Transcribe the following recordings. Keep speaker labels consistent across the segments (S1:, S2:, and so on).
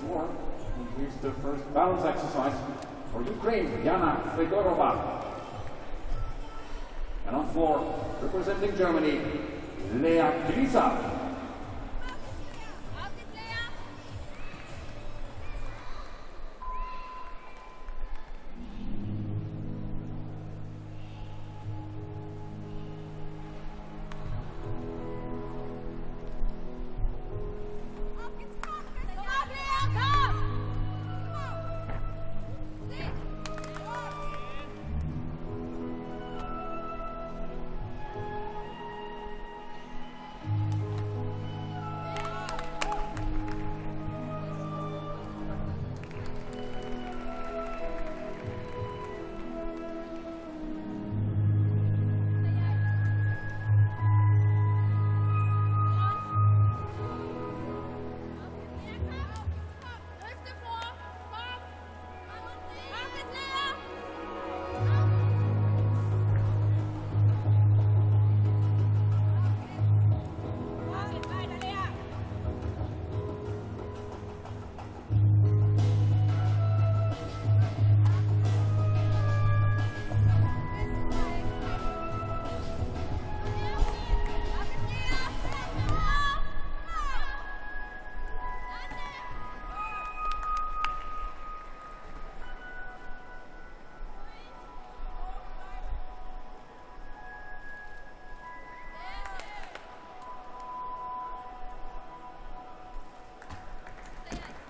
S1: floor. Here's the first balance exercise for Ukraine, Yana Fedorova. And on floor, representing Germany, Lea Grisa.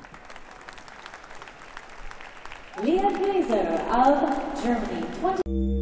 S2: Lea Grisa of Germany, 20.